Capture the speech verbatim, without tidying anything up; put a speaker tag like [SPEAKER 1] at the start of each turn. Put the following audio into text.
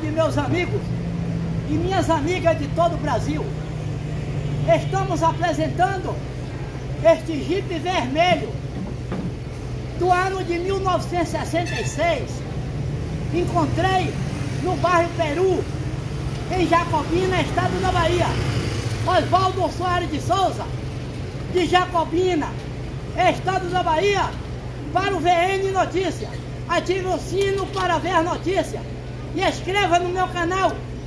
[SPEAKER 1] meus amigos e minhas amigas de todo o Brasil, estamos apresentando este Jeep vermelho do ano de mil novecentos e sessenta e seis. Encontrei no bairro Peru, em Jacobina, estado da Bahia. Oswaldo Soares de Souza, de Jacobina, estado da Bahia, para o V N Notícias. Ative o sino para ver as notícias e inscreva no meu canal